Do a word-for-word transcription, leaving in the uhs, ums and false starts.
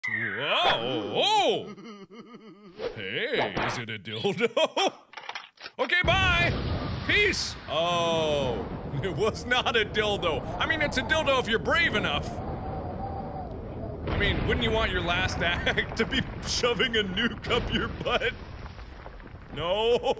Whoa! Oh! Hey, is it a dildo? Okay, bye! Peace! Oh, it was not a dildo. I mean, it's a dildo if you're brave enough. I mean, wouldn't you want your last act to be shoving a nuke up your butt? No.